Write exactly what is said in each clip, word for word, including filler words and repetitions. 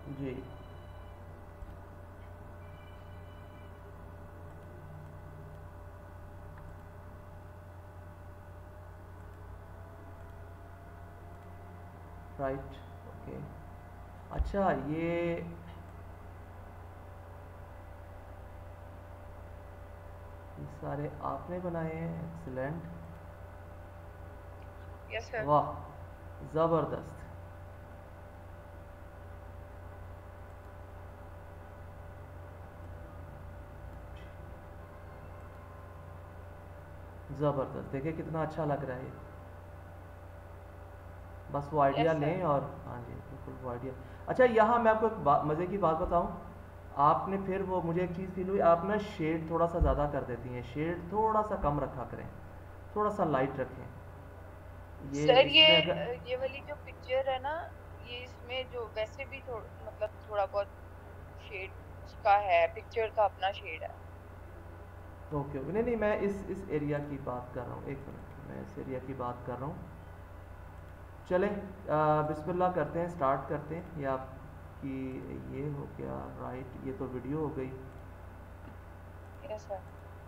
जी right okay. अच्छा ये ये सारे आपने बनाए हैं, एक्सीलेंट, यस सर। वाह ज़बरदस्त। ज़बरदस्त, देखिए कितना अच्छा लग रहा है ये। बस वो आइडिया यस सर। लें और हाँ जी बिल्कुल वो आइडिया। अच्छा यहाँ मैं आपको एक बात, मज़े की बात बताऊँ, आपने फिर वो मुझे एक चीज़ फील हुई, आप ना शेड थोड़ा सा ज़्यादा कर देती हैं, शेड थोड़ा सा कम रखा करें, थोड़ा सा लाइट रखें। ये सर ये इसमें अगर ये वाली जो पिक्चर है ना, ये इसमें जो वैसे भी थोड़ा मतलब थोड़ा बहुत शेड उसका है, पिक्चर का अपना शेड है। ओके ओके, नहीं नहीं मैं इस इस एरिया की बात कर रहा हूँ, एक मिनट मैं इस एरिया की बात कर रहा हूँ। चलें बिस्मिल्लाह करते हैं, स्टार्ट करते हैं। ये आपकी ये हो गया राइट, ये तो वीडियो हो गई। Yes sir.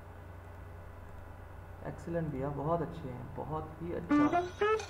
एक्सीलेंट भैया, बहुत अच्छे हैं, बहुत ही अच्छा।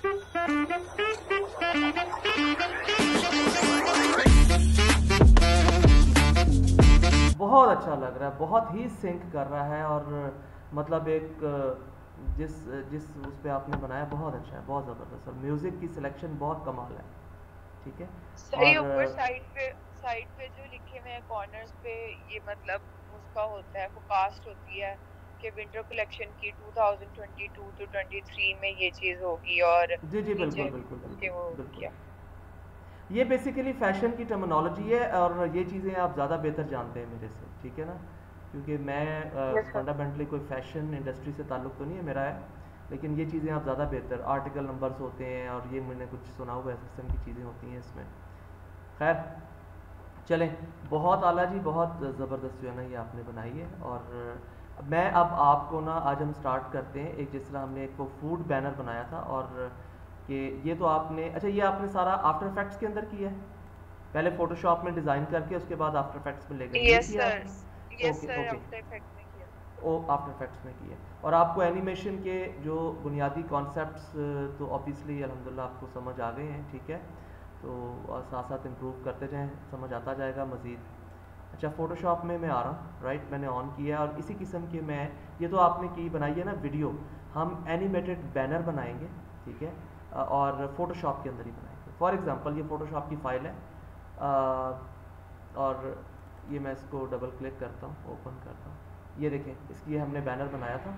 बहुत अच्छा लग रहा है, बहुत ही सिंक कर रहा है, और मतलब एक जिस जिस उस पे आपने बनाया बहुत अच्छा है, बहुत ज़बरदस्त, और म्यूज़िक की सिलेक्शन बहुत कमाल है। ठीक है। सर ये और ऊपर साइड पे साइड पे जो लिखे हुए हैं कॉर्नर्स पे, ये मतलब उसका होता है, फोकास्ट होती है कि विंटर कलेक्शन की two thousand twenty two to twenty three में ये चीज होगी, और जी जी बिल्कुल नीचे बिल्कुल उसके वो बिल्कुल बिल्कुल। किया। ये बेसिकली फ़ैशन की टर्मिनोलॉजी है, और ये चीज़ें आप ज़्यादा बेहतर जानते हैं मेरे से, ठीक है ना, क्योंकि मैं यस सर। फंडामेंटली कोई फ़ैशन इंडस्ट्री से ताल्लुक़ तो नहीं है मेरा है, लेकिन ये चीज़ें आप ज़्यादा बेहतर, आर्टिकल नंबर्स होते हैं और ये मैंने कुछ सुना हुआ है, इस किस्म की चीज़ें होती हैं इसमें। खैर चलें, बहुत आला जी, बहुत ज़बरदस्त जो है ना ये आपने बनाई है। और मैं अब आपको ना आज हम स्टार्ट करते हैं, एक जिस तरह हमने एक वो फूड बैनर बनाया था, और कि ये तो आपने, अच्छा ये आपने सारा आफ्टर इफेक्ट्स के अंदर किया है, पहले फोटोशॉप में डिज़ाइन करके उसके बाद आफ्टर इफेक्ट्स में ले गए, ये यस किया सर। आपने? Yes okay sir, okay. After Effects में किया। ओ आफ्टर इफेक्ट्स में किया, और आपको एनिमेशन के जो बुनियादी कॉन्सेप्ट्स तो ऑब्वियसली अल्हम्दुलिल्लाह आपको समझ आ गए हैं, ठीक है, तो साथ साथ इम्प्रूव करते जाएं, समझ आता जाएगा मज़ीद। अच्छा फ़ोटोशॉप में मैं आ रहा हूँ, राइट, मैंने ऑन किया है, और इसी किस्म के मैं, ये तो आपने की बनाई है ना वीडियो, हम एनिमेटेड बैनर बनाएंगे, ठीक है, अ, और फ़ोटोशॉप के अंदर ही बनाएंगे। फॉर एग्ज़ाम्पल ये फ़ोटोशॉप की फ़ाइल है, अ, और ये मैं इसको डबल क्लिक करता हूँ, ओपन करता हूँ, ये देखें इसकी हमने बैनर बनाया था,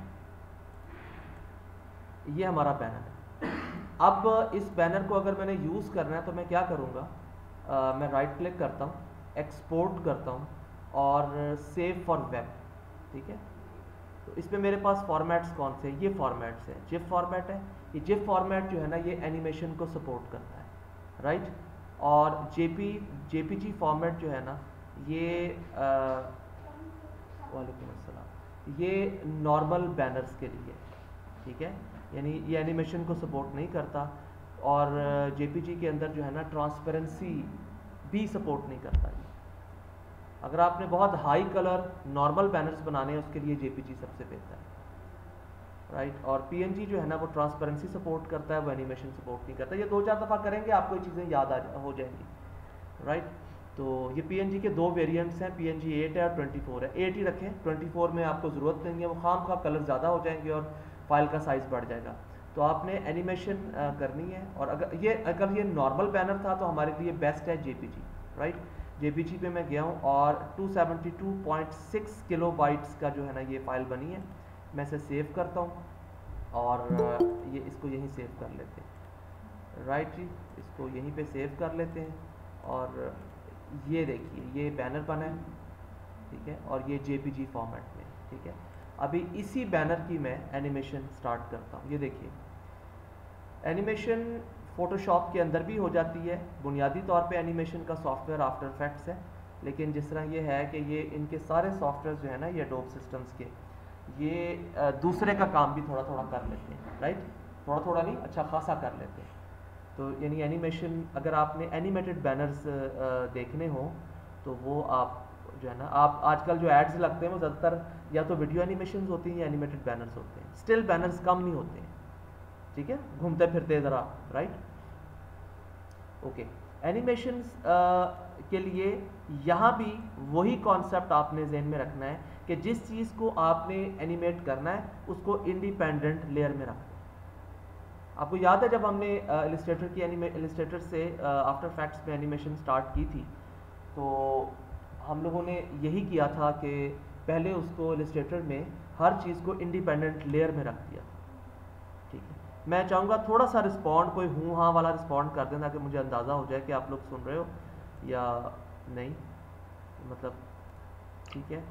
ये हमारा बैनर है। अब इस बैनर को अगर मैंने यूज़ करना है तो मैं क्या करूँगा, अ, मैं राइट क्लिक करता हूँ, एक्सपोर्ट करता हूँ, और सेव फॉर वेब, ठीक है। तो इसमें मेरे पास फॉर्मेट्स कौन से हैं, ये फॉर्मेट्स हैं, जिफ फॉर्मेट है, ये जिफ फॉर्मेट जो है ना ये एनिमेशन को सपोर्ट करता है, राइट। और जेपी जेपीजी फॉर्मेट जो है ना ये, वालेकुम अस्सलाम, ये नॉर्मल बैनर्स के लिए, ठीक है, यानी ये एनिमेशन को सपोर्ट नहीं करता, और जेपीजी के अंदर जो है ना ट्रांसपेरेंसी भी सपोर्ट नहीं करता ये। अगर आपने बहुत हाई कलर नॉर्मल बैनर्स बनाने हैं उसके लिए जेपीजी सबसे बेहतर है, राइट। और पीएनजी जो है ना वो ट्रांसपेरेंसी सपोर्ट करता है, वो एनिमेशन सपोर्ट नहीं करता। ये दो चार दफ़ा करेंगे आपको ये चीज़ें याद आ हो जाएंगी, राइट। तो ये पीएनजी के दो वेरिएंट्स हैं, पीएनजी एट है और ट्वेंटी फोर है, एट ही रखें, ट्वेंटी फोर में आपको ज़रूरत नहीं है, वो खाम खा कलर ज़्यादा हो जाएंगे और फाइल का साइज़ बढ़ जाएगा। तो आपने एनिमेशन करनी है, और अगर ये अगर ये नॉर्मल बैनर था तो हमारे लिए बेस्ट है जेपीजी, राइट। जेपीजी पे मैं गया हूँ और two seventy two point six kilobytes का जो है ना ये फ़ाइल बनी है, मैं इसे सेव करता हूँ, और ये इसको यहीं सेव कर लेते हैं, राइट जी, इसको यहीं पे सेव कर लेते हैं। और ये देखिए ये बैनर बना है, ठीक है, और ये जेपीजी फॉर्मेट में, ठीक है। अभी इसी बैनर की मैं एनिमेशन स्टार्ट करता हूँ, ये देखिए एनिमेशन फ़ोटोशॉप के अंदर भी हो जाती है, बुनियादी तौर पे एनिमेशन का सॉफ्टवेयर आफ्टर इफेक्ट्स है, लेकिन जिस तरह ये है कि ये इनके सारे सॉफ्टवेयर जो है ना ये एडोब सिस्टम्स के, ये दूसरे का काम भी थोड़ा थोड़ा कर लेते हैं, राइट, थोड़ा थोड़ा नहीं अच्छा खासा कर लेते हैं। तो यानी एनिमेशन, अगर आपने एनिमेटेड बैनर्स देखने हो तो वो आप जो है ना, आप आजकल जो एड्स लगते हैं वो ज़्यादातर या तो वीडियो एनिमेशन होती हैं या एनिमेटेड बैनर्स होते हैं। स्टिल बैनर्स कम नहीं होते हैं, ठीक है, घूमते फिरते ज़रा, राइट। ओके, एनिमेशन के लिए यहाँ भी वही कॉन्सेप्ट आपने जहन में रखना है कि जिस चीज़ को आपने एनिमेट करना है उसको इंडिपेंडेंट लेयर में रखना है। आपको याद है जब हमने इलस्ट्रेटर की एनिमे इलस्ट्रेटर से आफ्टर इफेक्ट्स में एनिमेशन स्टार्ट की थी, तो हम लोगों ने यही किया था कि पहले उसको इलस्ट्रेटर में हर चीज़ को इंडिपेंडेंट लेयर में रख दिया, ठीक है। मैं चाहूँगा थोड़ा सा रिस्पॉन्ड, कोई हूँ हाँ वाला रिस्पॉन्ड कर दें ताकि मुझे अंदाज़ा हो जाए कि आप लोग सुन रहे हो या नहीं, मतलब ठीक है।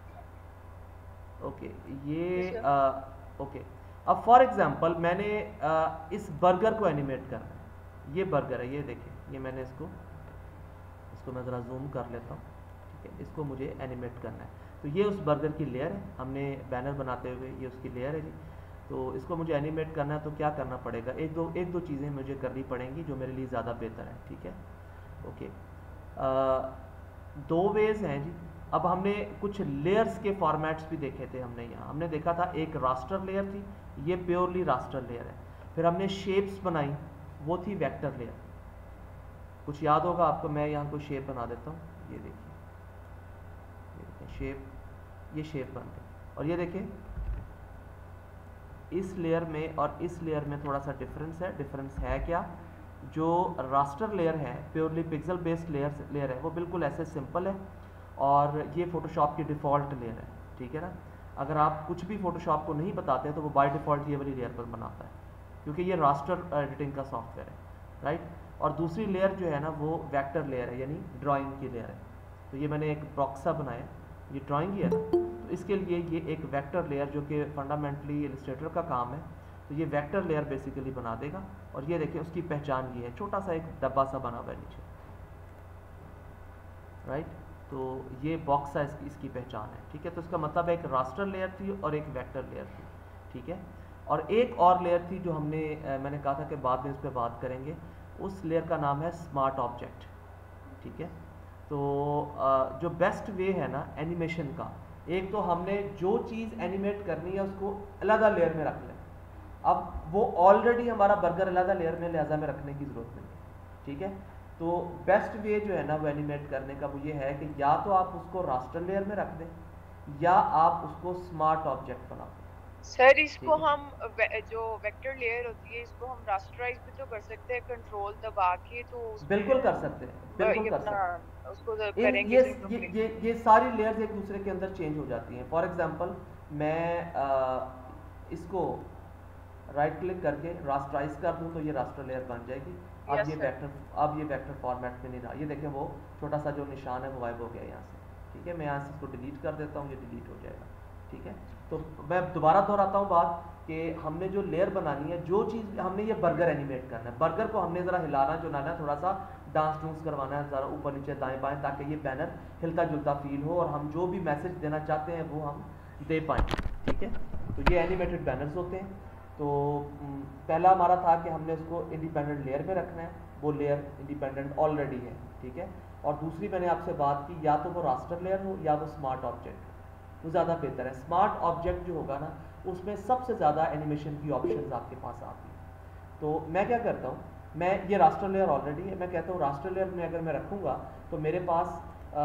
ओके, ये आ, ओके, अब फॉर एग्जांपल मैंने आ, इस बर्गर को एनिमेट करना है। ये बर्गर है, ये देखिए, ये मैंने इसको इसको मैं ज़रा जूम कर लेता हूँ, ठीक है। इसको मुझे एनिमेट करना है, तो ये उस बर्गर की लेयर है, हमने बैनर बनाते हुए ये उसकी लेयर है जी। तो इसको मुझे एनिमेट करना है तो क्या करना पड़ेगा, एक दो एक दो चीज़ें मुझे करनी पड़ेंगी जो मेरे लिए ज़्यादा बेहतर है, ठीक है। ओके, आ, दो वेज हैं जी। अब हमने कुछ लेयर्स के फॉर्मेट्स भी देखे थे, हमने यहाँ हमने देखा था एक रास्टर लेयर थी, ये प्योरली रास्टर लेयर है। फिर हमने शेप्स बनाई, वो थी वेक्टर लेयर। कुछ याद होगा आपको, मैं यहाँ कोई शेप बना देता हूँ, ये देखिए, ये देखिए शेप, ये शेप बन गई। और ये देखिए इस लेयर में और इस लेयर में थोड़ा सा डिफरेंस है। डिफरेंस है क्या, जो रास्टर लेयर है, purely pixel based layer layer है, वो बिल्कुल ऐसे सिंपल है, और ये फोटोशॉप की डिफ़ॉल्ट लेयर है, ठीक है ना। अगर आप कुछ भी फोटोशॉप को नहीं बताते तो वो बाय डिफ़ॉल्ट ये वाली लेयर पर बनाता है, क्योंकि ये रास्टर एडिटिंग का सॉफ्टवेयर है, राइट। और दूसरी लेयर जो है ना वो वेक्टर लेयर है, यानी ड्राइंग की लेयर है। तो ये मैंने एक बॉक्सा बनाया, ये ड्राइंग ही है ना, तो इसके लिए ये एक वेक्टर लेयर जो कि फंडामेंटली इलस्ट्रेटर का काम है, तो ये वेक्टर लेयर बेसिकली बना देगा। और ये देखिए उसकी पहचान ये है, छोटा सा एक डब्बा सा बना हुआ है नीचे, राइट। तो ये बॉक्स है, इसकी इसकी पहचान है, ठीक है। तो इसका मतलब एक रास्टर लेयर थी और एक वेक्टर लेयर थी, ठीक है। और एक और लेयर थी जो हमने आ, मैंने कहा था कि बाद में इस पर बात करेंगे, उस लेयर का नाम है स्मार्ट ऑब्जेक्ट, ठीक है। तो आ, जो बेस्ट वे है ना एनिमेशन का, एक तो हमने जो चीज़ एनिमेट करनी है उसको अलग लेयर में रख लें। अब वो ऑलरेडी हमारा बर्गर अलग लेयर में लिहाजा में रखने की ज़रूरत नहीं है, ठीक है। तो बेस्ट वे जो है ना वो एनिमेट करने का वो ये है कि या तो आप उसको रास्टर लेयर में रख दें या आप उसको स्मार्ट ऑब्जेक्ट बना दें। सर इसको हम वे, जो वेक्टर लेयर होती है इसको हम रास्टराइज भी तो कर सकते हैं, कंट्रोल दबा के, तो बिल्कुल कर सकते हैं, बिल्कुल कर सकते हैं। उसको करेंगे ये ये ये ये सारी लेयर्स एक दूसरे के अंदर चेंज हो जाती हैं। फॉर एग्जांपल मैं आ, इसको राइट क्लिक करके रास्टराइज कर दूं तो ये रास्टर लेयर बन जाएगी। अब yes, ये वेक्टर अब ये वेक्टर फॉर्मेट में नहीं रहा, ये देखें वो छोटा सा जो निशान है वो गायब हो गया यहाँ से, ठीक है। मैं यहाँ से इसको डिलीट कर देता हूँ, ये डिलीट हो जाएगा, ठीक है। तो मैं दोबारा दोहराता हूँ बात कि हमने जो लेयर बनानी है, जो चीज़ हमने ये बर्गर एनिमेट करना है, बर्गर को हमने ज़रा हिलाना जुलाना, थोड़ा सा डांस डूंस करवाना है, ज़रा ऊपर नीचे दाएं बाएं, ताकि ये बैनर हिलता जुलता फील हो और हम जो भी मैसेज देना चाहते हैं वो हम दे पाएँ, ठीक है। तो ये एनिमेटेड बैनर्स होते हैं। तो पहला हमारा था कि हमने उसको इंडिपेंडेंट लेयर में रखना है, वो लेयर इंडिपेंडेंट ऑलरेडी है, ठीक है। और दूसरी मैंने आपसे बात की, या तो वो रास्टर लेयर हो या वो स्मार्ट ऑब्जेक्ट हो, वो ज़्यादा बेहतर है। स्मार्ट ऑब्जेक्ट जो होगा ना उसमें सबसे ज़्यादा एनिमेशन की ऑप्शंस आपके पास आती हैं। तो मैं क्या करता हूँ, मैं ये रास्टर लेयर ऑलरेडी है, मैं कहता हूँ रास्टर लेयर में अगर मैं रखूँगा तो मेरे पास आ,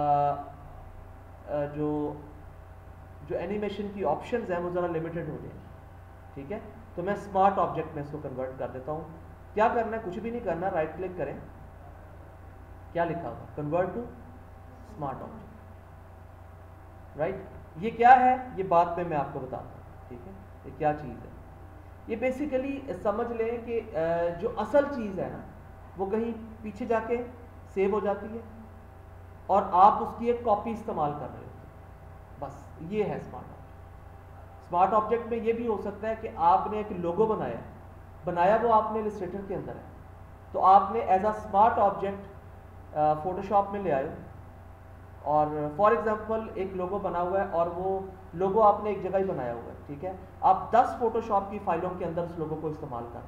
आ, जो जो एनिमेशन की ऑप्शंस हैं वो ज़रा लिमिटेड हो जाएंगी, ठीक है। तो मैं स्मार्ट ऑब्जेक्ट में इसको कन्वर्ट कर देता हूँ। क्या करना है, कुछ भी नहीं करना, राइट क्लिक करें, क्या लिखा होगा, convert to smart object, right. ये क्या है ये बात में मैं आपको बताता हूँ, ठीक है। ये क्या चीज़ है, ये बेसिकली समझ लें कि जो असल चीज़ है ना वो कहीं पीछे जाके सेव हो जाती है और आप उसकी एक कॉपी इस्तेमाल कर रहे हो, बस ये है स्मार्ट ऑब्जेक्ट। स्मार्ट ऑब्जेक्ट में ये भी हो सकता है कि आपने एक लोगो बनाया बनाया वो आपने इलस्ट्रेटर के अंदर है, तो आपने as a smart object Photoshop में ले आए और फॉर एग्जांपल एक लोगो बना हुआ है और वो लोगो आपने एक जगह ही बनाया हुआ है, ठीक है। आप दस फोटोशॉप की फाइलों के अंदर उस लोगो को इस्तेमाल कर रहे हैं,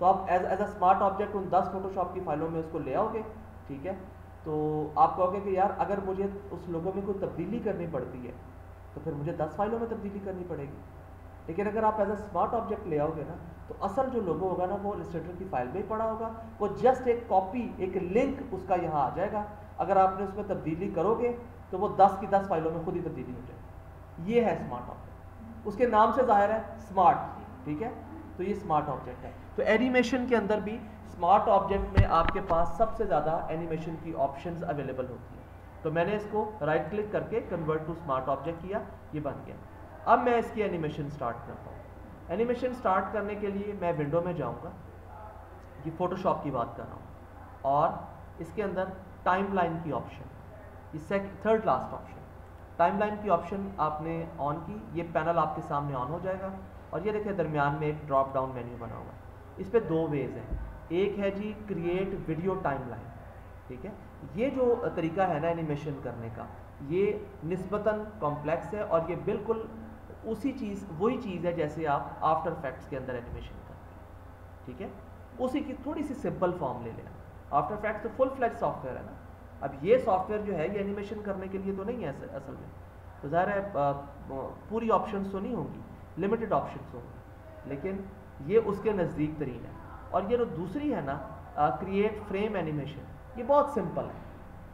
तो आप as as a smart object उन दस फोटोशॉप की फाइलों में उसको ले आओगे, ठीक है। तो आप कहोगे कि यार अगर मुझे उस लोगो में कोई तब्दीली करनी पड़ती है तो फिर मुझे दस फाइलों में तब्दीली करनी पड़ेगी। लेकिन अगर आप एज अ स्मार्ट ऑब्जेक्ट ले आओगे ना, तो असल जो लोगो होगा ना वो इलस्ट्रेटर की फाइल में ही पड़ा होगा, वो जस्ट एक कॉपी, एक लिंक उसका यहाँ आ जाएगा। अगर आपने उसमें तब्दीली करोगे तो वो दस की दस फाइलों में खुद ही तब्दीली हो जाएगी। ये है स्मार्ट ऑब्जेक्ट, उसके नाम से जाहिर है स्मार्ट, ठीक है। तो ये स्मार्ट ऑब्जेक्ट है। तो एनिमेशन के अंदर भी स्मार्ट ऑब्जेक्ट में आपके पास सबसे ज़्यादा एनिमेशन की ऑप्शंस अवेलेबल होती है। तो मैंने इसको राइट क्लिक करके कन्वर्ट टू स्मार्ट ऑब्जेक्ट किया, ये बन गया। अब मैं इसकी एनिमेशन स्टार्ट करता हूँ। एनिमेशन स्टार्ट करने के लिए मैं विंडो में जाऊँगा, ये फोटोशॉप की बात कर रहा हूँ, और इसके अंदर टाइमलाइन की ऑप्शन, ये second third last option, timeline की ऑप्शन आपने ऑन की, ये पैनल आपके सामने ऑन हो जाएगा। और ये देखिए दरमियान में एक ड्रॉप डाउन मेन्यू बना हुआ है। इस पर दो वेज हैं, एक है जी क्रिएट वीडियो टाइमलाइन, ठीक है। ये जो तरीका है ना एनिमेशन करने का, ये निस्बतन कॉम्प्लेक्स है और ये बिल्कुल उसी चीज़ वही चीज़ है जैसे आप आफ्टर इफेक्ट्स के अंदर एनिमेशन करते हैं, ठीक है। उसी की थोड़ी सी सिंपल फॉर्म ले लेना। आफ्टर इफेक्ट्स तो फुल फ्लैज सॉफ्टवेयर है ना, अब ये सॉफ्टवेयर जो है ये एनिमेशन करने के लिए तो नहीं है असल में, तो ज़ाहिर है पूरी ऑप्शंस तो नहीं होंगी, लिमिटेड ऑप्शंस होंगी, लेकिन ये उसके नज़दीक तरीन है। और ये जो दूसरी है ना क्रिएट फ्रेम एनिमेशन, ये बहुत सिंपल है।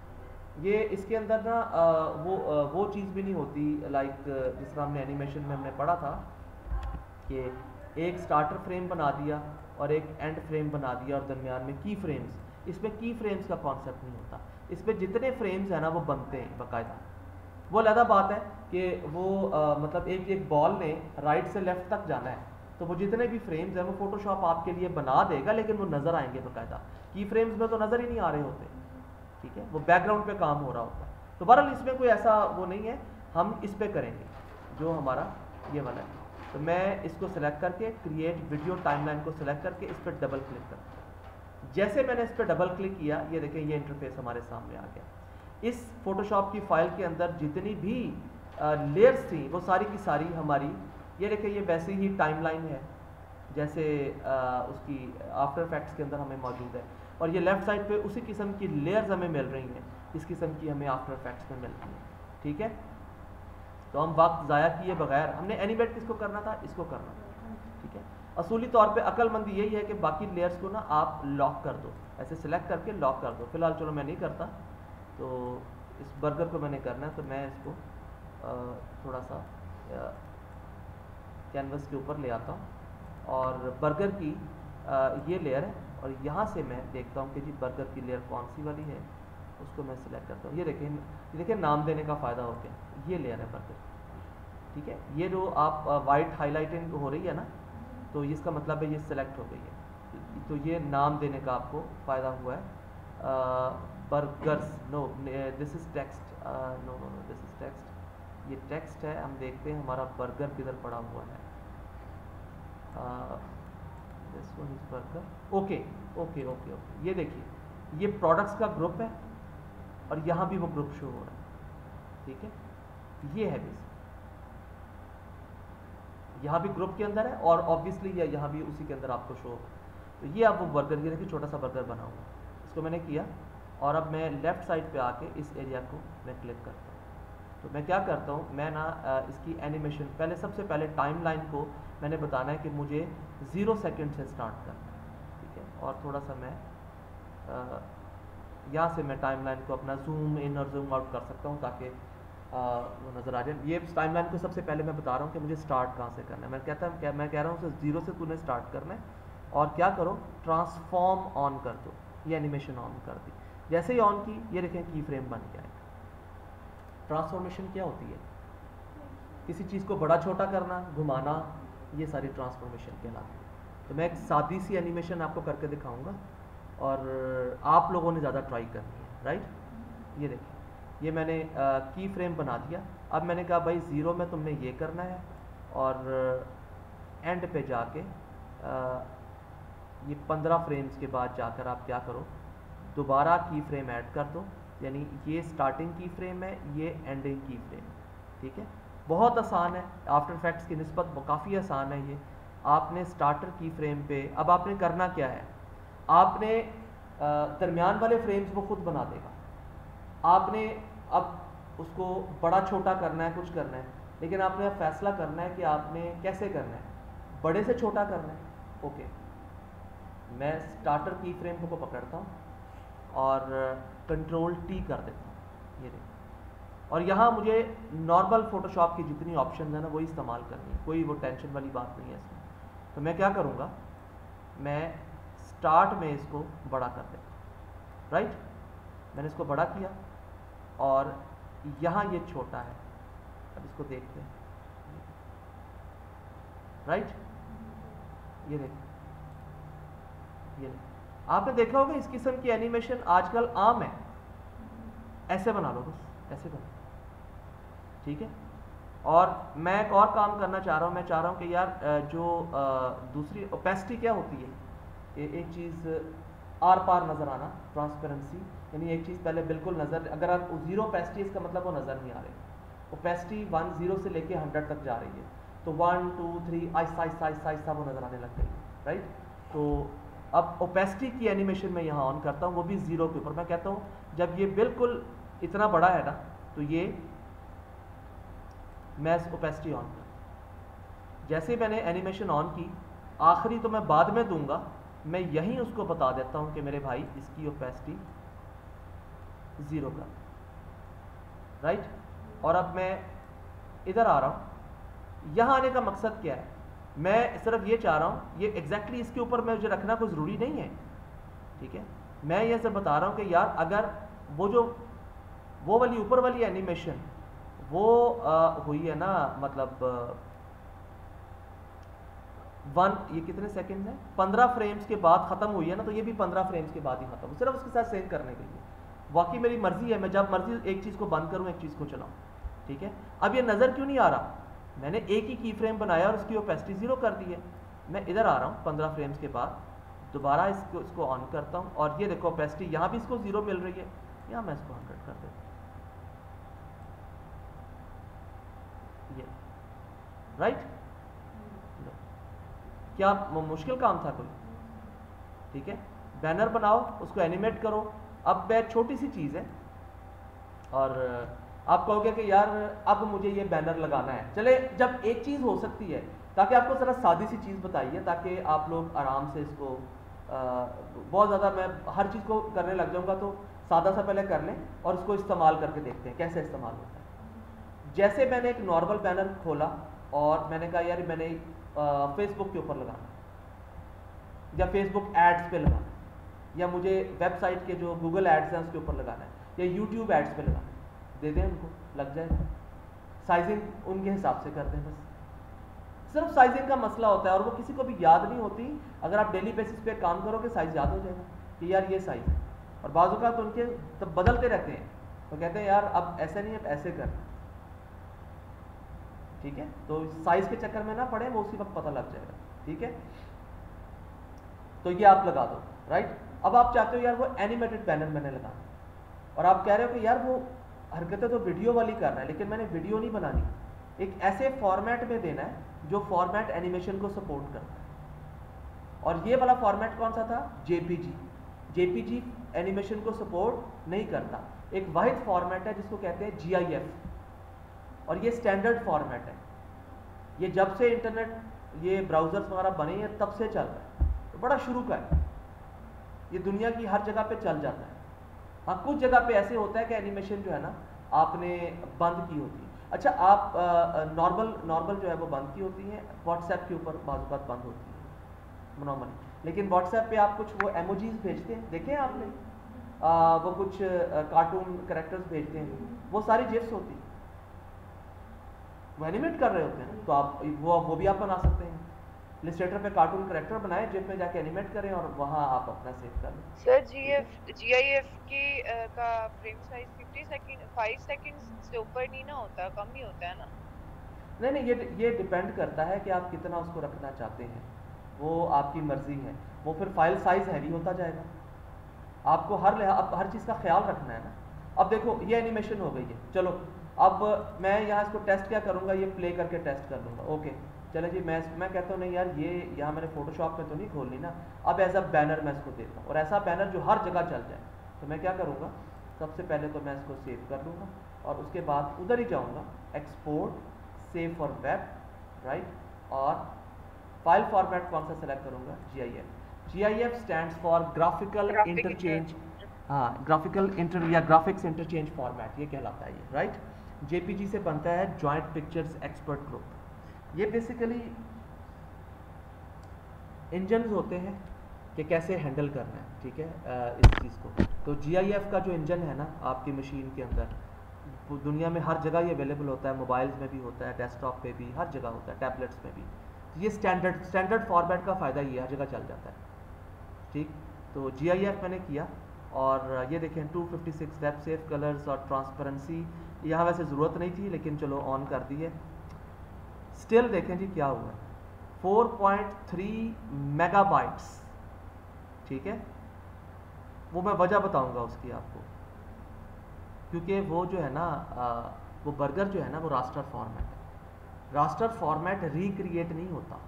ये इसके अंदर ना आ, वो आ, वो चीज़ भी नहीं होती लाइक जिस तरह हमने एनिमेशन में हमने पढ़ा था कि एक स्टार्टर फ्रेम बना दिया और एक एंड फ्रेम बना दिया और दरमियान में की फ्रेम्स। इसमें की फ्रेम्स का कॉन्सेप्ट नहीं होता, इसमें जितने फ्रेम्स हैं ना वो बनते हैं बाकायदा। वो अलग बात है कि वो आ, मतलब एक एक बॉल ने राइट से लेफ्ट तक जाना है, तो वो जितने भी फ्रेम्स हैं वो फोटोशॉप आपके लिए बना देगा, लेकिन वो नज़र आएंगे बाकायदा। की फ्रेम्स में तो नज़र ही नहीं आ रहे होते, ठीक है, वो बैकग्राउंड पे काम हो रहा होता है। तो बहरहाल इसमें कोई ऐसा वो नहीं है, हम इस पे करेंगे जो हमारा ये वाला है। तो मैं इसको सिलेक्ट करके क्रिएट वीडियो टाइमलाइन को सिलेक्ट करके इस पर डबल क्लिक करता हूँ। जैसे मैंने इस पर डबल क्लिक किया, ये देखें ये इंटरफेस हमारे सामने आ गया। इस फोटोशॉप की फाइल के अंदर जितनी भी लेयर्स थी वो सारी की सारी हमारी, ये देखें ये वैसे ही टाइमलाइन है जैसे आ, उसकी आफ्टर इफेक्ट्स के अंदर हमें मौजूद है। और ये लेफ्ट साइड पे उसी किस्म की लेयर्स हमें मिल रही हैं, इस किस्म की हमें आफ्टर इफेक्ट्स में मिलती हैं, ठीक है। तो हम वक्त ज़ाया किए बगैर हमने एनिमेट किसको करना था, इसको करना था, ठीक है। असूली तौर पे अक्लमंदी यही है कि बाकी लेयर्स को ना आप लॉक कर दो, ऐसे सिलेक्ट करके लॉक कर दो। फिलहाल चलो मैं नहीं करता, तो इस बर्गर को मैंने करना है, तो मैं इसको आ, थोड़ा सा कैनवस के ऊपर ले आता हूँ और बर्गर की आ, ये लेयर है, और यहाँ से मैं देखता हूँ कि जी बर्गर की लेयर कौन सी वाली है, उसको मैं सिलेक्ट करता हूँ। ये देखें, ये देखें नाम देने का फ़ायदा हो गया, ये लेयर है बर्गर, ठीक है। ये जो आप वाइट हाईलाइटिंग हो रही है ना, तो इसका मतलब है ये सिलेक्ट हो गई है, तो ये नाम देने का आपको फ़ायदा हुआ है। Burgers, no this is text, no no no this is text, ये टेक्स्ट है। हम देखते हैं हमारा बर्गर किधर पड़ा हुआ है, this one is burger, okay okay okay okay. ये देखिए ये प्रोडक्ट्स का ग्रुप है और यहाँ भी वो ग्रुप शो हो रहा है, ठीक है। ये है बेसिक, यहाँ भी ग्रुप के अंदर है और ऑब्वियसली ये यहाँ भी उसी के अंदर आपको शो होगा। तो ये अब वो बर्गर, ये देखिए छोटा सा बर्गर बना हुआ, इसको मैंने किया और अब मैं लेफ़्ट साइड पे आके इस एरिया को मैं क्लिक करता हूँ। तो मैं क्या करता हूँ, मैं ना इसकी एनिमेशन पहले सबसे पहले टाइमलाइन को मैंने बताना है कि मुझे ज़ीरो सेकंड से स्टार्ट करना है, ठीक है। और थोड़ा सा मैं यहाँ से मैं टाइमलाइन को अपना जूम इन और जूम आउट कर सकता हूँ ताकि वो नज़र आ जाए। ये टाइमलाइन को सबसे पहले मैं बता रहा हूँ कि मुझे स्टार्ट कहाँ से करना है। मैं कहता हूँ क्या मैं कह रहा हूँ ज़ीरो से तूने स्टार्ट करना है, और क्या करो ट्रांसफॉर्म ऑन कर दो, ये एनिमेशन ऑन कर दी। जैसे ही ऑन की, ये देखें की फ्रेम बन गया है। ट्रांसफॉर्मेशन क्या होती है, किसी चीज़ को बड़ा छोटा करना, घुमाना, ये सारी ट्रांसफॉर्मेशन कहलाती है। तो मैं एक सादी सी एनिमेशन आपको करके दिखाऊंगा और आप लोगों ने ज़्यादा ट्राई करनी है, राइट। ये देखिए ये मैंने की फ्रेम बना दिया। अब मैंने कहा भाई ज़ीरो में तुमने ये करना है और एंड पे जाके आ, ये पंद्रह फ्रेम्स के बाद जाकर आप क्या करो, दोबारा की फ्रेम ऐड कर दो, यानी ये स्टार्टिंग की फ्रेम है, ये एंडिंग की फ्रेम, ठीक है। बहुत आसान है, आफ्टर इफेक्ट्स की निस्बत काफ़ी आसान है ये। आपने स्टार्टर की फ्रेम पे, अब आपने करना क्या है, आपने दरमियान वाले फ्रेम्स वो खुद बना देगा, आपने अब उसको बड़ा छोटा करना है, कुछ करना है, लेकिन आपने अब फैसला करना है कि आपने कैसे करना है, बड़े से छोटा करना है। ओके, मैं स्टार्टर की फ्रेम को पकड़ता हूँ और कंट्रोल टी कर देता हूँ, ये देखो, और यहाँ मुझे नॉर्मल फोटोशॉप की जितनी ऑप्शन है ना वही इस्तेमाल करनी है, कोई वो टेंशन वाली बात नहीं है इसमें। तो मैं क्या करूँगा, मैं स्टार्ट में इसको बड़ा कर देता हूँ, राइट, मैंने इसको बड़ा किया और यहाँ ये छोटा है, अब इसको देखते हैं, राइट, ये देखो, ये देखो, आपने देखा होगा इस किस्म की एनिमेशन आजकल आम है, ऐसे बना लो बस, ऐसे बना, ठीक है। और मैं एक और काम करना चाह रहा हूँ, मैं चाह रहा हूँ कि यार जो दूसरी ओपेसिटी क्या होती है, एक चीज़ आर पार नज़र आना, ट्रांसपेरेंसी, यानी एक चीज़ पहले बिल्कुल नज़र, अगर आप जीरो ओपेसिटी इसका मतलब वो नज़र नहीं आ रही, ओपेसिटी वन जीरो से लेके हंड्रेड तक जा रही है, तो one two three Aahista Aahista Aahista Aahista वो नज़र आने लग गई, राइट। तो अब ओपेसिटी की एनिमेशन में यहाँ ऑन करता हूँ, वो भी ज़ीरो के ऊपर, मैं कहता हूँ जब ये बिल्कुल इतना बड़ा है ना तो ये मैं ओपेसिटी ऑन कर, जैसे मैंने एनिमेशन ऑन की, आखिरी तो मैं बाद में दूंगा, मैं यहीं उसको बता देता हूं कि मेरे भाई इसकी ओपेसिटी ज़ीरो कर, राइट। और अब मैं इधर आ रहा हूं, यहाँ आने का मकसद क्या है, मैं सिर्फ ये चाह रहा हूं, ये एग्जैक्टली इसके ऊपर मुझे रखना कोई ज़रूरी नहीं है, ठीक है। मैं ये सब बता रहा हूं कि यार अगर वो जो वो वाली ऊपर वाली एनिमेशन वो आ, हुई है ना, मतलब वन, ये कितने सेकंड है, पंद्रह फ्रेम्स के बाद ख़त्म हुई है ना, तो ये भी पंद्रह फ्रेम्स के बाद ही ख़त्म, सिर्फ उसके साथ सेव करने के लिए, वाकई मेरी मर्जी है, मैं जब मर्जी एक चीज़ को बंद करूँ, एक चीज़ को चलाऊँ, ठीक है। अब ये नज़र क्यों नहीं आ रहा, मैंने एक ही की फ्रेम बनाया और उसकी ओपेसिटी ज़ीरो कर दी है, मैं इधर आ रहा हूँ पंद्रह फ्रेम्स के बाद, दोबारा इसको इसको ऑन करता हूँ और ये देखो ओपेसिटी यहाँ भी इसको ज़ीरो मिल रही है, यहाँ मैं इसको हंड्रेड कर देता हूँ, ये राइट। क्या मुश्किल काम था कोई, ठीक है। बैनर बनाओ, उसको एनिमेट करो, अब वह छोटी सी चीज़ है और आप कहोगे कि यार अब मुझे ये बैनर लगाना है, चले जब एक चीज़ हो सकती है, ताकि आपको ज़रा सादी सी चीज़ बताइए ताकि आप लोग आराम से इसको आ, बहुत ज़्यादा मैं हर चीज़ को करने लग जाऊंगा, तो सादा सा पहले कर लें और उसको इस्तेमाल करके देखते हैं कैसे इस्तेमाल होता है। जैसे मैंने एक नॉर्मल बैनर खोला और मैंने कहा यार मैंने फेसबुक के ऊपर लगाना या फेसबुक एड्स पे लगाना, या मुझे वेबसाइट के जो गूगल एड्स हैं उसके ऊपर लगाना है, या यूट्यूब एड्स पे लगाना है, दे दें उनको, लग जाएगा। साइजिंग उनके हिसाब से कर दें, बस सिर्फ साइजिंग का मसला होता है और वो किसी को भी याद नहीं होती। अगर आप डेली बेसिस पे काम करोगे साइज याद हो जाएगा कि यार ये साइज है, और बाजू का तो उनके तब बदलते रहते हैं, तो कहते हैं यार अब ऐसे नहीं, अब ऐसे करना, ठीक है। तो साइज के चक्कर में ना पड़े, वो उसी वक्त पता लग जाएगा, ठीक है। तो ये आप लगा दो, राइट। अब आप चाहते हो यार वो एनिमेटेड बैनर मैंने लगाना, और आप कह रहे हो कि यार वो हरकतें तो वीडियो वाली करना है, लेकिन मैंने वीडियो नहीं बनानी, एक ऐसे फॉर्मेट में देना है जो फॉर्मेट एनिमेशन को सपोर्ट करता है। और ये वाला फॉर्मेट कौन सा था, जेपीजी। जेपीजी एनिमेशन को सपोर्ट नहीं करता, एक वाहिद फॉर्मेट है जिसको कहते हैं जीआईएफ, और ये स्टैंडर्ड फॉर्मेट है, ये जब से इंटरनेट ये ब्राउजर्स वगैरह बने हैं तब से चल रहा है, तो बड़ा शुरू का है, ये दुनिया की हर जगह पे चल जाता है। हाँ, कुछ जगह पे ऐसे होता है कि एनिमेशन जो है ना आपने बंद की होती है। अच्छा, आप नॉर्मल नॉर्मल जो है वो बंद की होती है, व्हाट्सएप के ऊपर बाज़ बात बंद होती है नॉर्मली, लेकिन व्हाट्सएप पे आप कुछ वो एमोजीज भेजते हैं, देखे हैं आपने, आ, वो कुछ कार्टून कैरेक्टर्स भेजते हैं, वो सारी जिप्स होती है, वो एनिमेट कर रहे होते हैं, तो आप वो वो भी आप बना सकते हैं। इलस्ट्रेटर पे कार्टून कैरेक्टर बनाए, जिप में जाके एनिमेट करें और वहाँ आप अपना सेव कर लें। सर जीएफ जीआईएफ की uh, का frame size fifty second five seconds से ऊपर नहीं ना होता, कम ही होता है ना? नहीं नहीं, ये ये डिपेंड करता है कि आप कितना उसको रखना चाहते हैं, वो आपकी मर्जी है, वो फिर फाइल साइज हैवी होता जाएगा, आपको हर अब हर चीज़ का ख्याल रखना है ना। अब देखो ये एनिमेशन हो गई है, चलो अब मैं यहाँ इसको टेस्ट क्या करूँगा, ये प्ले करके टेस्ट कर लूँगा। ओके, चले जी, मैं मैं कहता हूँ नहीं यार, ये यहाँ मैंने फोटोशॉप में तो नहीं खोलनी ना, अब एज अ बैनर मैं इसको देता हूँ, और ऐसा बैनर जो हर जगह चल जाए। तो मैं क्या करूँगा, सबसे पहले तो मैं इसको सेव कर लूँगा, और उसके बाद उधर ही जाऊँगा, export, save for web, right, और फाइल फॉर्मेट कौन सा सेलेक्ट करूँगा, G I F. G I F stands for graphical graphic interchange, inter हाँ, ग्राफिकल इंटर या ग्राफिक्स इंटरचेंज फॉर्मेट ये कहलाता है ये, राइट। जेपीजी से बनता है जॉइंट पिक्चर्स एक्सपर्ट ग्रुप। ये बेसिकली इंजन होते हैं कि कैसे हैंडल करना है, ठीक है, अ, इस चीज़ को। तो जीआईएफ का जो इंजन है ना आपकी मशीन के अंदर, वो दुनिया में हर जगह ये अवेलेबल होता है, मोबाइल्स में भी होता है, डेस्कटॉप पे भी, हर जगह होता है, टैबलेट्स में भी। तो ये स्टैंडर्ड स्टैंडर्ड फॉर्मेट का फ़ायदा ये हर जगह चल जाता है, ठीक। तो जीआईएफ मैंने किया, और ये देखें two fifty six web safe colours और ट्रांसपेरेंसी, यहाँ वैसे ज़रूरत नहीं थी लेकिन चलो ऑन कर दी है। स्टिल देखें जी क्या हुआ है, फोर पॉइंट थ्री मेगाबाइट्स, ठीक है। वो मैं वजह बताऊंगा उसकी आपको, क्योंकि वो जो है ना आ, वो बर्गर जो है ना वो रास्टर फॉर्मेट है। रास्टर फॉर्मेट रिक्रिएट नहीं होता।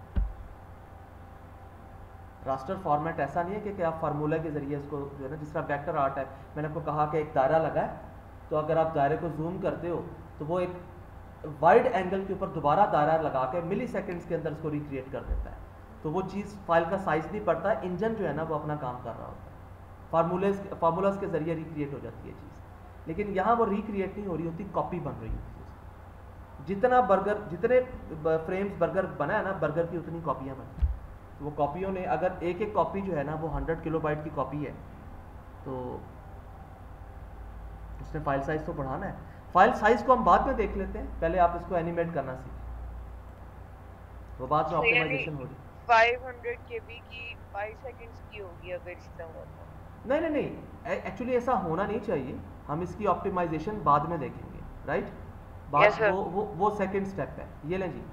रास्टर फॉर्मेट ऐसा नहीं है कि, कि आप फार्मूला के ज़रिए इसको जो है ना, जिस तरह वेक्टर आर्ट है, मैंने आपको कहा कि एक दायरा लगा है, तो अगर आप दायरे को जूम करते हो तो वो एक वाइड एंगल के ऊपर दोबारा दायरा लगा के मिली सेकेंड्स के अंदर इसको रिक्रिएट कर देता है। तो वो चीज़ फाइल का साइज़ नहीं पड़ता, इंजन जो है ना वो अपना काम कर रहा होता है, फार्मूले फार्मूलाज के ज़रिए रिक्रिएट हो जाती है चीज़। लेकिन यहाँ वो रिक्रिएट नहीं हो रही होती, कॉपी बन रही होती है। जितना बर्गर, जितने फ्रेम्स बर्गर बना है ना, बर्गर की उतनी कॉपियाँ बनी। तो वो कॉपियों ने, अगर एक एक कॉपी जो है ना वो हंड्रेड किलोबाइट की कॉपी है, तो उसने फाइल साइज तो बढ़ाना है। फाइल साइज को हम बाद में देख लेते हैं, पहले आप इसको एनिमेट करना सीखें, वो बाद में ऑप्टिमाइजेशन हो रही। फाइव हंड्रेड केबी की फाइव सेकंड्स की होगी अगर इस तरह हुआ तो। नहीं नहीं नहीं, एक्चुअली ऐसा होना नहीं चाहिए, हम इसकी ऑप्टिमाइजेशन बाद में देखेंगे, राइट। बाद yes, वो वो वो सेकंड स्टेप है। ये लें जी,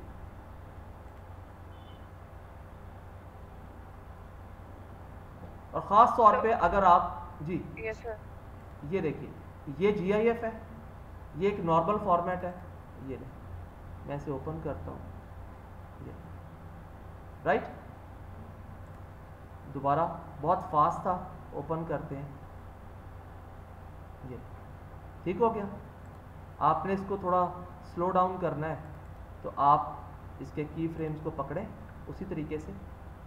और ख़ास तौर तो, पे अगर आप जी yes, sir. ये देखिए, ये जी आई एफ है, ये एक नॉर्मल फॉर्मेट है, ये ले, मैं इसे ओपन करता हूँ, ये राइट। दोबारा बहुत फास्ट था, ओपन करते हैं, ये ठीक हो गया। आपने इसको थोड़ा स्लो डाउन करना है, तो आप इसके की फ्रेम्स को पकड़ें उसी तरीके से,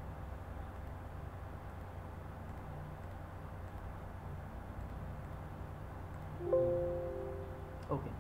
ओके,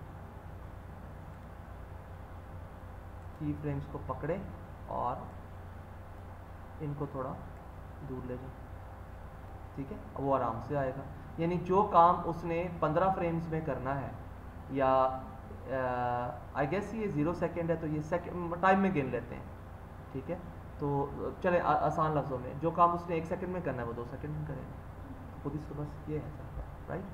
की फ्रेम्स को पकड़े और इनको थोड़ा दूर ले जाए, ठीक है, वो आराम से आएगा। यानी जो काम उसने पंद्रह फ्रेम्स में करना है, या आई गेस ये ज़ीरो सेकेंड है, तो ये सेकेंड टाइम में गिन लेते हैं, ठीक है। तो चले आ, आसान लफ्ज़ों में, जो काम उसने एक सेकंड में करना है वो दो सेकंड में करेंगे, खुद इसको बस ये है सर, राइट।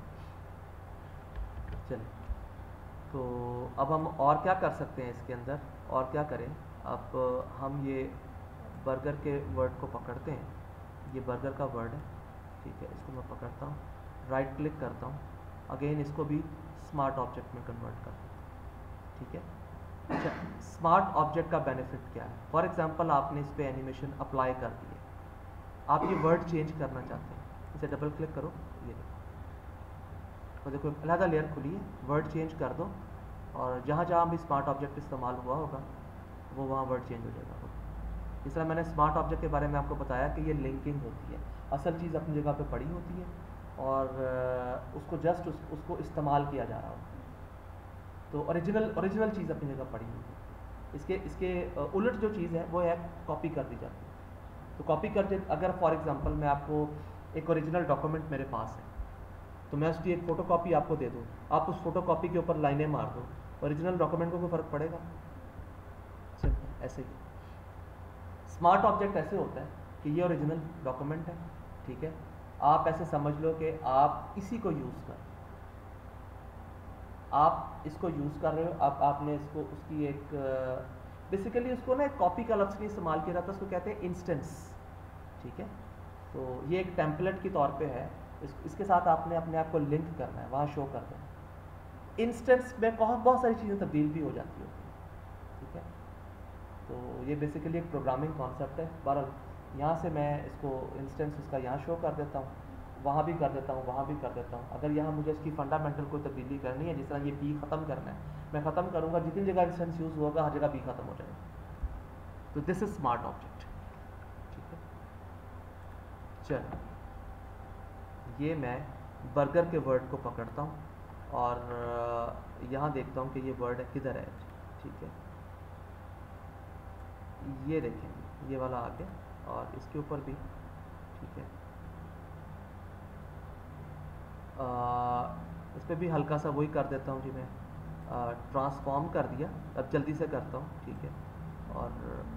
चले, तो अब हम और क्या कर सकते हैं इसके अंदर, और क्या करें, अब हम ये बर्गर के वर्ड को पकड़ते हैं, ये बर्गर का वर्ड है, ठीक है, इसको मैं पकड़ता हूँ, राइट क्लिक करता हूँ, अगेन इसको भी स्मार्ट ऑब्जेक्ट में कन्वर्ट कर देता हूँ, ठीक है। अच्छा, स्मार्ट ऑब्जेक्ट का बेनिफिट क्या है? फॉर एग्जांपल आपने इस पर एनिमेशन अप्लाई कर दिए, आप ये वर्ड चेंज करना चाहते हैं, इसे डबल क्लिक करो, ये देखो, तो देखो अलहदा लेयर खुली है, वर्ड चेंज कर दो, और जहाँ जहाँ भी स्मार्ट ऑब्जेक्ट इस्तेमाल हुआ होगा वो वहाँ वर्ड चेंज हो जाएगा। इस तरह मैंने स्मार्ट ऑब्जेक्ट के बारे में आपको बताया कि ये लिंकिंग होती है, असल चीज़ अपनी जगह पे पड़ी होती है, और उसको जस्ट उस, उसको इस्तेमाल किया जा रहा होता है, तो ओरिजिनल ओरिजिनल चीज़ अपनी जगह पड़ी हुई है। इसके इसके उलट जो चीज़ है वो है कॉपी कर दी जाती है। तो कॉपी कर दे, अगर फॉर एग्जांपल मैं आपको एक ओरिजिनल डॉक्यूमेंट मेरे पास है, तो मैं उसकी एक फ़ोटो कॉपी आपको दे दूँ, आप उस फोटो कॉपी के ऊपर लाइनें मार दो, ओरिजिनल डॉक्यूमेंट को कोई फ़र्क पड़ेगा? सिंपल ऐसे ही स्मार्ट ऑब्जेक्ट ऐसे होता है कि ये ओरिजिनल डॉक्यूमेंट है, ठीक है, आप ऐसे समझ लो कि आप इसी को यूज़ कर आप इसको यूज़ कर रहे हो, आप आपने इसको उसकी एक बेसिकली उसको ना एक कॉपी का लफ्ज़ नहीं इस्तेमाल किया जाता, उसको कहते हैं इंस्टेंस, ठीक है। तो ये एक टेम्पलेट के तौर पे है, इस, इसके साथ आपने अपने आप को लिंक करना है, वहाँ शो कर देना है। इंस्टेंस में बहुत बहुत सारी चीज़ें तब्दील भी हो जाती होती हैं, ठीक है। तो ये बेसिकली एक प्रोग्रामिंग कॉन्सेप्ट है। बहरहाल यहाँ से मैं इसको इंस्टेंस उसका यहाँ शो कर देता हूँ, वहाँ भी कर देता हूँ, वहाँ भी कर देता हूँ। अगर यहाँ मुझे इसकी फंडामेंटल कोई तब्दीली करनी है, जिस तरह ये पी ख़त्म करना है, मैं ख़त्म करूँगा, जितनी जगह इंस्टेंस यूज़ होगा हर जगह पी ख़त्म हो जाएगा। तो दिस इज स्मार्ट ऑब्जेक्ट, ठीक है। चलो ये मैं बर्गर के वर्ड को पकड़ता हूँ और यहाँ देखता हूँ कि ये वर्ड किधर है, ठीक है। ये देखें, ये वाला आ गया और इसके ऊपर भी, ठीक है। आ, इस पर भी हल्का सा वही कर देता हूँ जी, मैं ट्रांसफॉर्म कर दिया। अब जल्दी से करता हूँ, ठीक है। और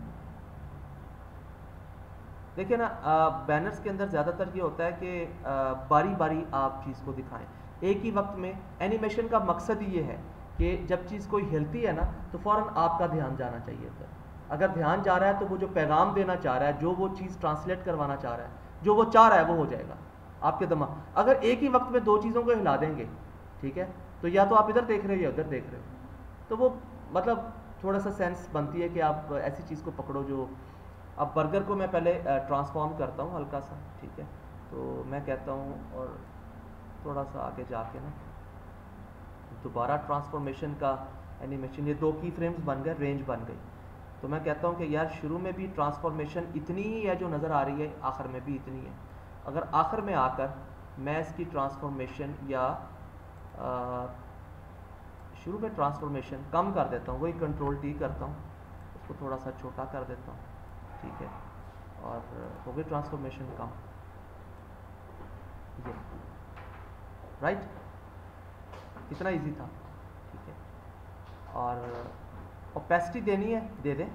देखिए ना, बैनर्स के अंदर ज़्यादातर ये होता है कि बारी बारी आप चीज़ को दिखाएं एक ही वक्त में। एनिमेशन का मकसद ही ये है कि जब चीज़ कोई हिलती है ना तो फ़ौरन आपका ध्यान जाना चाहिए उधर। अगर ध्यान जा रहा है तो वो जो पैगाम देना चाह रहा है, जो वो चीज़ ट्रांसलेट करवाना चाह रहा है, जो वो चाह रहा है वो हो जाएगा आपके दिमाग। अगर एक ही वक्त में दो चीज़ों को हिला देंगे, ठीक है, तो या तो आप इधर देख रहे हो या उधर देख रहे हो, तो वो मतलब थोड़ा सा सेंस बनती है कि आप ऐसी चीज़ को पकड़ो जो। अब बर्गर को मैं पहले ट्रांसफॉर्म करता हूँ हल्का सा, ठीक है। तो मैं कहता हूँ और थोड़ा सा आगे जाके ना दोबारा ट्रांसफॉर्मेशन का एनिमेशन, ये दो की फ्रेम्स बन गए, रेंज बन गई। तो मैं कहता हूँ कि यार शुरू में भी ट्रांसफॉर्मेशन इतनी ही है जो नज़र आ रही है, आखिर में भी इतनी है। अगर आखिर में आकर मैं इसकी ट्रांसफॉर्मेशन या आ, शुरू में ट्रांसफॉर्मेशन कम कर देता हूँ, वही कंट्रोल टी करता हूँ, उसको थोड़ा सा छोटा कर देता हूँ, ठीक है। और हो गई ट्रांसफॉर्मेशन कम, ये राइट, कितना इजी था, ठीक है। और ओपेसिटी देनी है, दे दें।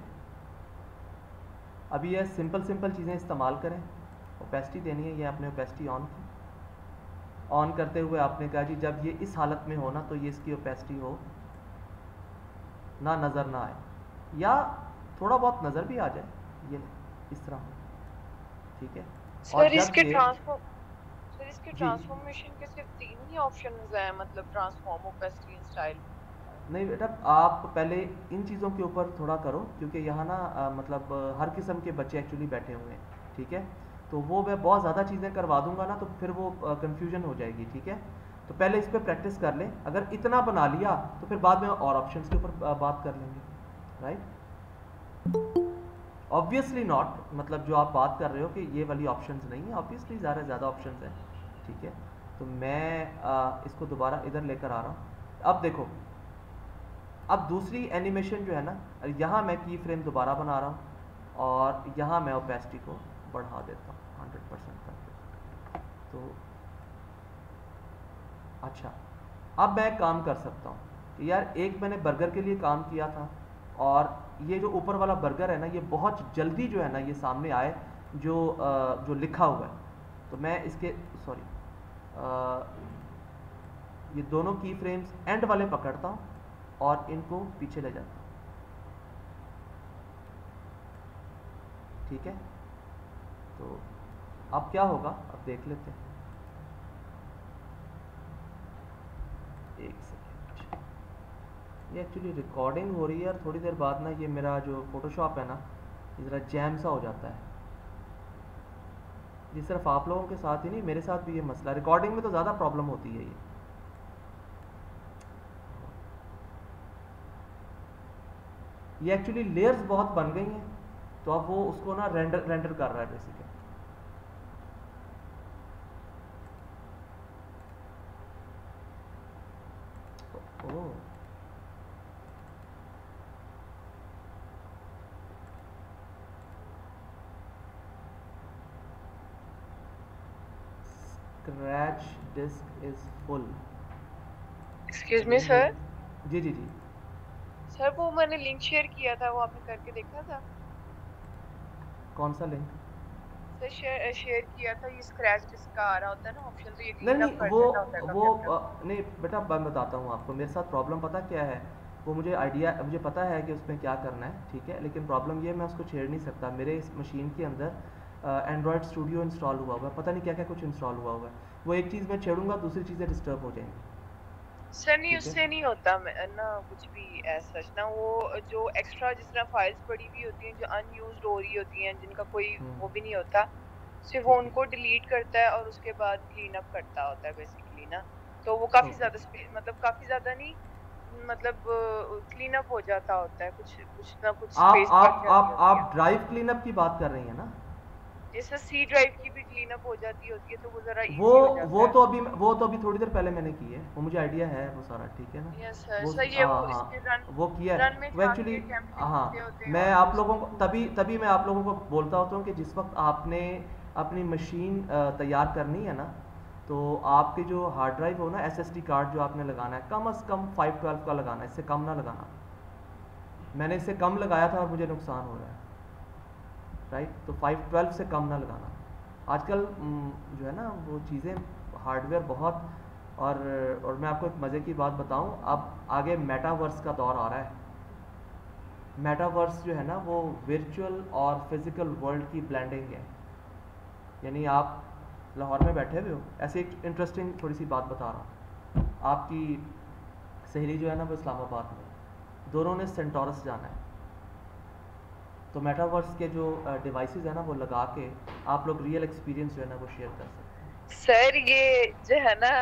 अभी ये सिंपल सिंपल चीज़ें इस्तेमाल करें। ओपेसिटी देनी है, ये आपने ओपेसिटी ऑन की, ऑन करते हुए आपने कहा जी जब ये इस हालत में हो ना तो ये इसकी ओपेसिटी हो ना, नज़र ना आए, या थोड़ा बहुत नज़र भी आ जाए, ये इस तरह, ठीक है। सर इसके ट्रांसफॉर्म सर इसके ट्रांसफॉर्मेशन के सिर्फ तीन ही ऑप्शंस हैं, मतलब ट्रांसफॉर्म, ओपेसिटी, स्टाइल? नहीं बेटा, आप पहले इन चीज़ों के ऊपर थोड़ा करो, क्योंकि यहाँ ना आ, मतलब हर किस्म के बच्चे एक्चुअली बैठे हुए हैं, ठीक है। तो वो मैं बहुत ज़्यादा चीज़ें करवा दूंगा ना तो फिर वो कंफ्यूजन हो जाएगी, ठीक है। तो पहले इस पर प्रैक्टिस कर लें। अगर इतना बना लिया तो फिर बाद में और ऑप्शंस के ऊपर बात कर लेंगे, राइट। ऑब्वियसली नॉट, मतलब जो आप बात कर रहे हो कि ये वाली ऑप्शंस नहीं है, ऑब्वियसली ज़्यादा ज़्यादा ऑप्शंस हैं, ठीक है। तो मैं आ, इसको दोबारा इधर लेकर आ रहा हूँ। अब देखो, अब दूसरी एनिमेशन जो है ना, यहाँ मैं की फ्रेम दोबारा बना रहा हूँ और यहाँ मैं ओपेसिटी को बढ़ा देता हूँ हंड्रेड परसेंट करके। तो अच्छा, अब मैं काम कर सकता हूँ कि यार एक मैंने बर्गर के लिए काम किया था और ये जो ऊपर वाला बर्गर है ना, ये बहुत जल्दी जो है ना ये सामने आए जो आ, जो लिखा हुआ है। तो मैं इसके सॉरी ये दोनों की फ्रेम्स एंड वाले पकड़ता हूँ और इनको पीछे ले जाता हूँ, ठीक है। तो अब क्या होगा, अब देख लेते हैं, एक सेकेंड। ये एक्चुअली रिकॉर्डिंग हो रही है और थोड़ी देर बाद ना ये मेरा जो फोटोशॉप है ना ये ज़रा जैम सा हो जाता है। ये सिर्फ आप लोगों के साथ ही नहीं, मेरे साथ भी ये मसला, रिकॉर्डिंग में तो ज़्यादा प्रॉब्लम होती है। ये ये एक्चुअली लेयर्स बहुत बन गई हैं, तो अब वो उसको ना रेंडर रेंडर कर रहा है basically. Oh, scratch disk is full. Excuse me sir. जी जी जी सर वो मैंने लिंक शेयर किया था, वो आपने करके देखा था? कौन सा लिंक? सर शेयर शेयर किया था, ये स्क्रैच डिस्क का आ रहा होता है ना ऑप्शन, तो ये नहीं क्लीन अप नहीं कर वो देता होता है वो काफी अ, नहीं बेटा, मैं बताता हूँ आपको। मेरे साथ प्रॉब्लम पता क्या है, वो मुझे आइडिया, मुझे पता है कि उसमें क्या करना है, ठीक है। लेकिन प्रॉब्लम ये है मैं उसको छेड़ नहीं सकता। मेरे इस मशीन के अंदर एंड्रॉयड स्टूडियो इंस्टॉल हुआ हुआ है, पता नहीं क्या क्या कुछ इंस्टॉल हुआ हुआ है। वो एक चीज़ मैं छेड़ूंगा दूसरी चीज़ें डिस्टर्ब हो जाएंगी, सर नहीं, ठीक है। उससे नहीं होता मैं- ना कुछ भी ऐसा सच ना, वो जो एक्स्ट्रा जिस तरह फाइल्स पड़ी हुई होती हैं जो अनयूज्ड हो रही होती हैं, जिनका कोई हम्म, वो भी नहीं होता, सिर्फ वो ठीक है। उनको डिलीट करता है और उसके बाद क्लीन अप करता होता है बेसिकली ना। तो वो काफी ओके। ज्यादा स्पे- मतलब काफी ज्यादा नहीं, मतलब क्लीन अप हो जाता होता है, कुछ कुछ ना कुछ आप स्पेस बच आप जाती आप होती है। आप ड्राइव क्लीनअप की बात कर रही हैं ना? जैसे सी ड्राइव की भी क्लीन अप हो जाती होती है, तो वो जरा वो इजी हो वो जाता है। तो अभी वो तो अभी थोड़ी देर पहले मैंने की है, वो मुझे आइडिया है वो सारा, ठीक है ना। यस सर, वो सर ये हाँ वो इसके हाँ रन वो किया रन है में वो एक्चुअली। जाके टेम्पलेट हाँ, होते होते हैं मैं और फिर आप लोगों उसको को तभी तभी मैं आप लोगों को बोलता होता हूँ कि जिस वक्त आपने अपनी मशीन तैयार करनी है ना, तो आपके जो हार्ड ड्राइव हो ना, एसएसडी कार्ड जो आपने लगाना है, कम अज़ कम फाइव ट्वेल्व का लगाना है, इससे कम ना लगाना। मैंने इससे कम लगाया था और मुझे नुकसान हो रहा है, राइट। तो फाइव ट्वेल्व से कम ना लगाना। आजकल म, जो है ना वो चीज़ें, हार्डवेयर बहुत, और और मैं आपको एक मज़े की बात बताऊं, अब आगे मेटावर्स का दौर आ रहा है। मेटावर्स जो है ना वो वर्चुअल और फिज़िकल वर्ल्ड की ब्लेंडिंग है। यानी आप लाहौर में बैठे हुए हो, ऐसे एक इंटरेस्टिंग थोड़ी सी बात बता रहा हूँ। आपकी सहेली जो है ना वो इस्लामाबाद में, दोनों ने सेंटोरस जाना है, तो मेटावर्स के जो डिवाइसेस है ना वो लगा के आप लोग रियल एक्सपीरियंस जो है ना वो शेयर कर सकते हैं। सर ये जो है ना,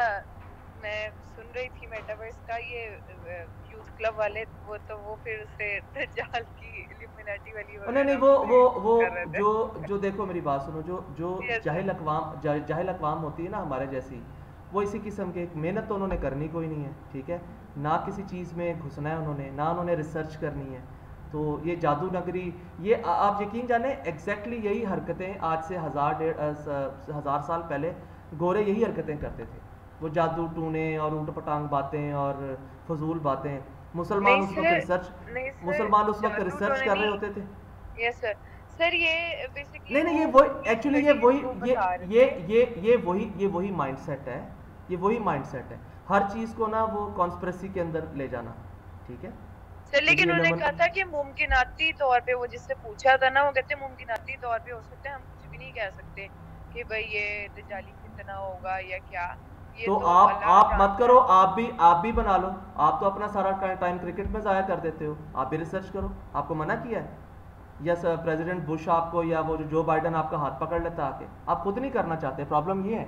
मैं सुन रही थी मेटावर्स का ये यूथ क्लब वाले, वो तो वो फिर से दज्जाल की इल्यूमिनाटी वाली और नहीं नहीं, वगैरह वो वो उससे वो कर रहे थे। जो जो देखो मेरी बात सुनो, जो जो यस सर। जाहिल अकवाम जा, जाहिल अकवाम होती है ना हमारे जैसी, वो इसी किस्म के, मेहनत तो उन्होंने करनी कोई नहीं है, ठीक है ना, किसी चीज़ में घुसना है उन्होंने ना, उन्होंने रिसर्च करनी है। तो ये जादू नगरी, ये आ, आप यकीन जाने एग्जैक्टली यही हरकतें आज से हज़ार डेढ़ अ, स- हज़ार साल पहले गोरे यही हरकतें करते थे। वो जादू टूने और ऊट पटांग बातें और फजूल बातें, नहीं मुसलमान उस वक्त सर, रिसर्च नहीं सर, मुसलमान उस वक्त जादू रिसर्च टोने कर रहे नहीं। होते थे। Yes sir. सर ये बेसिकली नहीं नहीं, वो ये वही उनकी एक्चुअली, ये स्टडीज वही वो ये बता रहे ये थे। ये ये वही ये वही माइंडसेट है। ये वही माइंडसेट है, हर चीज़ को ना वो कॉन्स्पिरेसी के अंदर ले जाना, ठीक है। सर कि लेकिन जी उन्होंने इलेवन, कहा था कि मुमकिनाती तौर पे, वो जिससे पूछा था ना, वो कहते मुमकिनाती तौर पे हो सकता है, हम कुछ भी नहीं कह सकते कि भाई ये दजाली कितना होगा या क्या, ये तो तो आप अल्लाह आप मत जानता करो, है। आप भी आप भी बना लो। आप तो अपना सारा टाइम क्रिकेट में ज़ाया कर देते हो, आप भी रिसर्च करो। आपको मना किया है? या सर प्रेसिडेंट बुश आपको, या वो जो जो बाइडन आपका हाथ पकड़ लेता आके, आप खुद नहीं करना चाहते, प्रॉब्लम ये है।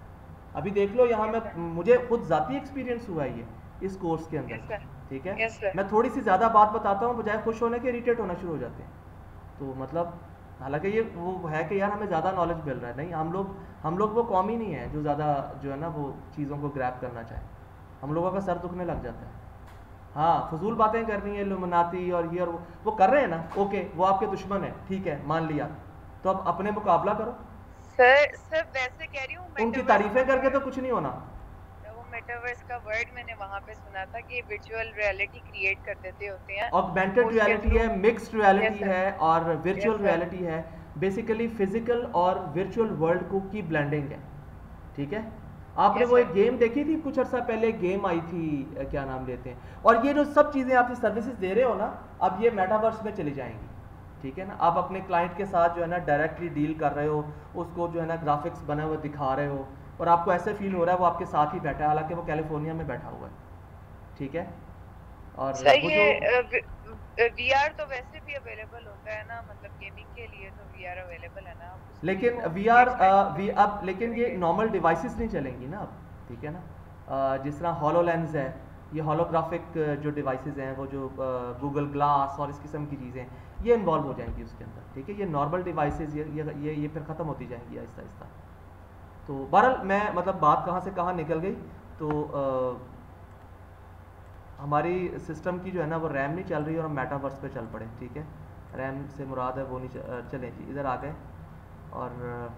अभी देख लो यहाँ, यस मैं सर। मुझे खुद ज़ाती एक्सपीरियंस हुआ है ये इस कोर्स के अंदर, यस सर। ठीक है। Yes sir. मैं थोड़ी सी ज़्यादा बात बताता हूँ, बजाय खुश होने के इरिटेट होना शुरू हो जाते हैं। तो मतलब, हालांकि ये वो है कि यार हमें ज़्यादा नॉलेज मिल रहा है, नहीं, हम लोग हम लोग वो कौम ही नहीं है जो ज़्यादा जो है ना वो चीज़ों को ग्रैब करना चाहे। हम लोगों का सर दुखने लग जाता है। हाँ, फजूल बातें करनी है, इल्यूमिनाती और ये और वो वो कर रहे हैं ना, ओके, वो आपके दुश्मन है, ठीक है, मान लिया। तो अब अपने मुकाबला करो। सर सर वैसे कह रही हूँ, उनकी मेटावर्स का तारीफें करके तो वर्ड, कुछ नहीं होना। वो मेटावर्स का वर्ड मैंने वहां पे सुना था कि वर्चुअल रियलिटी क्रिएट कर देते होते हैं ऑगमेंटेड उसके रियलिटी थ्रू। है, मिक्स्ड रियलिटी यस सर। है और वर्चुअल यस सर। रियलिटी है। बेसिकली फिजिकल और वर्चुअल वर्ल्ड को की ब्लेंडिंग है, ठीक है। आपने यस वो सर। एक गेम देखी थी कुछ अर्सा पहले, गेम आई थी, अ, क्या नाम लेते हैं, और ये जो सब चीज़ें आप सर्विसेज दे रहे हो ना, अब ये मेटावर्स में चली जाएंगी, ठीक है ना। आप अपने क्लाइंट के साथ जो है ना डायरेक्टली डील कर रहे हो, उसको जो है ना ग्राफिक्स बने हुए दिखा रहे हो, और आपको ऐसे फील हो रहा है वो आपके साथ ही बैठा है, हालांकि वो कैलिफोर्निया में बैठा हुआ है, ठीक है। और सर वो जो, ये वीआर तो वैसे भी अवेलेबल होता है ना, मतलब गेमिंग के लिए तो वीआर अवेलेबल है ना, उसके लिए लेकिन वो वी उसकी आर एक्सटेंशन वी अब लेकिन ये करेंगे। नॉर्मल डिवाइसेस नहीं चलेंगी ना अब, ठीक है ना। अ, जिस तरह हॉलो लेंस है, ये होलोग्राफिक जो डिवाइसेस हैं, वो जो गूगल ग्लास और इस किस्म की चीज़ें, ये इन्वॉल्व हो जाएंगी उसके अंदर, ठीक है। ये नॉर्मल डिवाइसेस ये ये ये ये फिर ख़त्म होती जाएंगी आहिस्ता आहिस्ता। तो बहरहाल, मैं मतलब बात कहाँ से कहाँ निकल गई, तो अ, हमारी सिस्टम की जो है ना वो रैम नहीं चल रही और हम मेटावर्स पे चल पड़े, ठीक है। रैम से मुराद है वो नहीं च- अ, चलें जी, इधर आ गए। और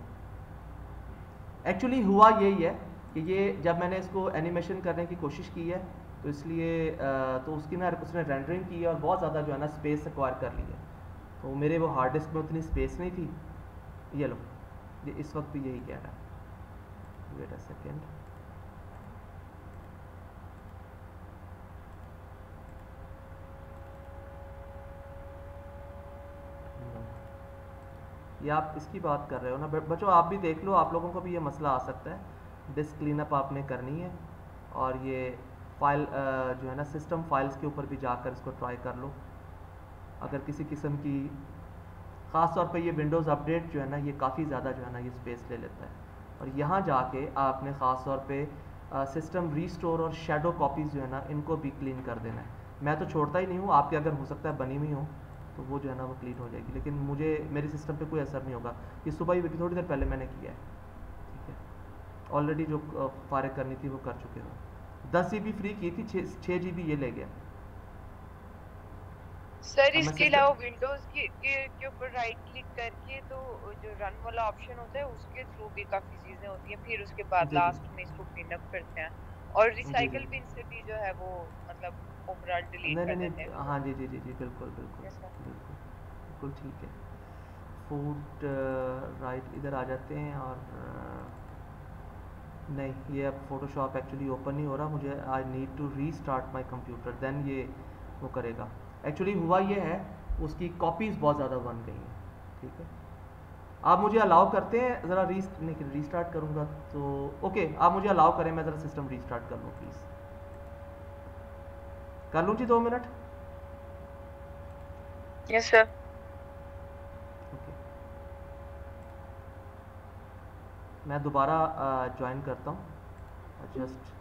एक्चुअली हुआ यही है कि ये जब मैंने इसको एनिमेशन करने की कोशिश की है, तो इसलिए अ, तो उसकी ना उसने रेंडरिंग की है और बहुत ज़्यादा जो है ना स्पेस एक्वायर कर ली है। तो मेरे वो हार्ड डिस्क में उतनी स्पेस नहीं थी। ये लो, ये इस वक्त भी यही कह रहा है, वेट अ सेकेंड। ये आप इसकी बात कर रहे हो ना ब- बच्चों, आप भी देख लो, आप लोगों को भी ये मसला आ सकता है। डिस्क क्लीनअप आपने करनी है और ये फाइल जो है ना सिस्टम फाइल्स के ऊपर भी जाकर इसको ट्राई कर लो। अगर किसी किस्म की ख़ास तौर पे ये विंडोज़ अपडेट जो है ना ये काफ़ी ज़्यादा जो है ना ये स्पेस ले लेता है, और यहाँ जाके आपने ख़ास तौर पे सिस्टम रीस्टोर और शेडो कॉपीज़ जो है ना इनको भी क्लीन कर देना है। मैं तो छोड़ता ही नहीं हूँ, आपके अगर हो सकता है बनी हुई हो तो वो जो है ना वो क्लीन हो जाएगी, लेकिन मुझे मेरे सिस्टम पे कोई असर नहीं होगा। ये सुबह ही थोड़ी देर पहले मैंने किया है, ठीक है। ऑलरेडी जो फारिग करनी थी वो कर चुके हो। दस जी बी फ्री की थी, छः जी बी ये ले गया। सर इसके अलावा विंडोज के के ऊपर राइट क्लिक करके तो जो रन वाला ऑप्शन होता है उसके थ्रू भी काफी चीजें होती हैं, फिर उसके बाद लास्ट में इसको क्लीन अप करते हैं और रिसाइकल बिन से भी जो है वो मतलब ओवरऑल डिलीट कर देते हैं। हाँ जी जी जी जी बिल्कुल बिल्कुल बिल्कुल बिल्कुल ठीक है। फूड राइट इधर आ जाते हैं, और नहीं ये अब फोटोशॉप एक्चुअली ओपन नहीं हो रहा, मुझे I need to restart my computer then ये वो करेगा। एक्चुअली हुआ ये है उसकी कॉपीज़ बहुत ज़्यादा बन गई हैं, ठीक है। आप मुझे अलाउ करते हैं ज़रा री नहीं रीस्टार्ट करूँगा तो ओके, आप मुझे अलाउ करें, मैं ज़रा सिस्टम रीस्टार्ट कर लूँ प्लीज़। कर लूँ जी दो मिनट? Yes sir. ओके, मैं दोबारा ज्वाइन करता हूँ, जस्ट